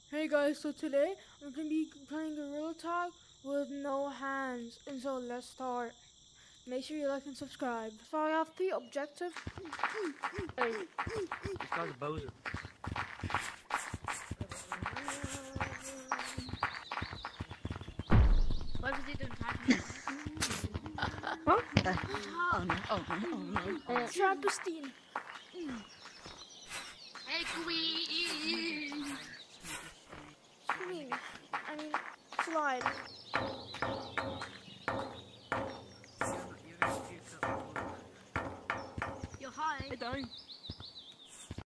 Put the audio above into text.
Hey guys, so today I'm gonna be playing Gorilla Tag with no hands, and so let's start. Make sure you like and subscribe. So I have three objectives. Hey. This guy's a bozer. What was he doing talking? Huh? Oh no, oh no, oh no. Trampoline. Hey, Queen! Swing. I mean, slide. You're high. Hey, don't.